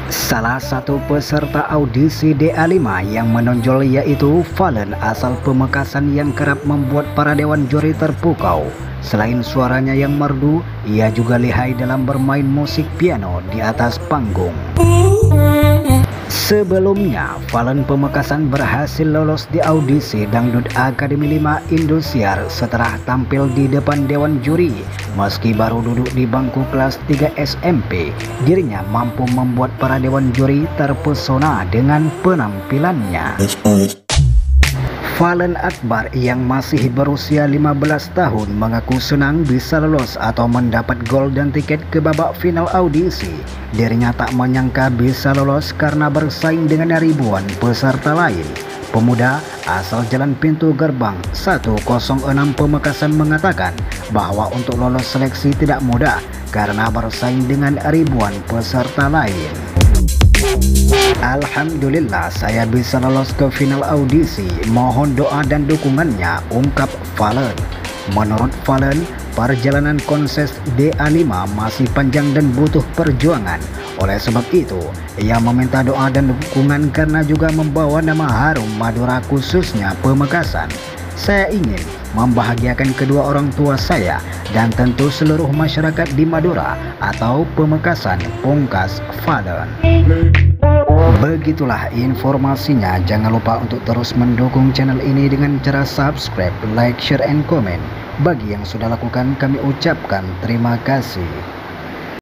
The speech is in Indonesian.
Salah satu peserta audisi DA5 yang menonjol yaitu Valen, asal Pamekasan yang kerap membuat para dewan juri terpukau. Selain suaranya yang merdu, ia juga lihai dalam bermain musik piano di atas panggung. Sebelumnya, Valen Pamekasan berhasil lolos di audisi Dangdut Akademi 5 Indosiar setelah tampil di depan dewan juri. Meski baru duduk di bangku kelas 3 SMP, dirinya mampu membuat para dewan juri terpesona dengan penampilannya. Valen Akbar yang masih berusia 15 tahun mengaku senang bisa lolos atau mendapat golden ticket ke babak final audisi. Dirinya tak menyangka bisa lolos karena bersaing dengan ribuan peserta lain. Pemuda asal Jalan Pintu Gerbang 106 Pamekasan mengatakan bahwa untuk lolos seleksi tidak mudah karena bersaing dengan ribuan peserta lain. Alhamdulillah saya bisa lolos ke final audisi, mohon doa dan dukungannya, ungkap Valen. Menurut Valen, perjalanan konses DA5 masih panjang dan butuh perjuangan. Oleh sebab itu, ia meminta doa dan dukungan karena juga membawa nama harum Madura khususnya Pamekasan. Saya ingin membahagiakan kedua orang tua saya dan tentu seluruh masyarakat di Madura atau Pamekasan, pungkas Valen. Begitulah informasinya. Jangan lupa untuk terus mendukung channel ini dengan cara subscribe, like, share, and comment. Bagi yang sudah lakukan, kami ucapkan terima kasih.